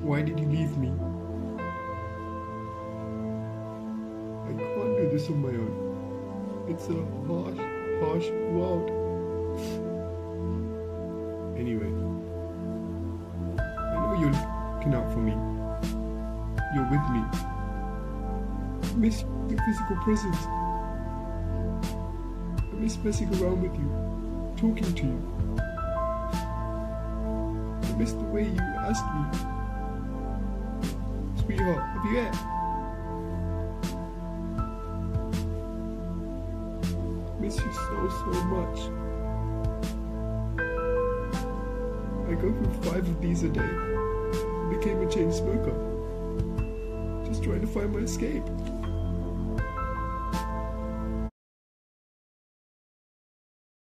Why did you leave me? I can't do this on my own. It's a harsh world. Anyway, I know you're looking out for me. You're with me. I miss your physical presence. I miss messing around with you, talking to you. I miss the way you asked me, "Sweetheart, have you ate?" I miss you so much. I go through 5 of these a day. I became a chain smoker. Just trying to find my escape.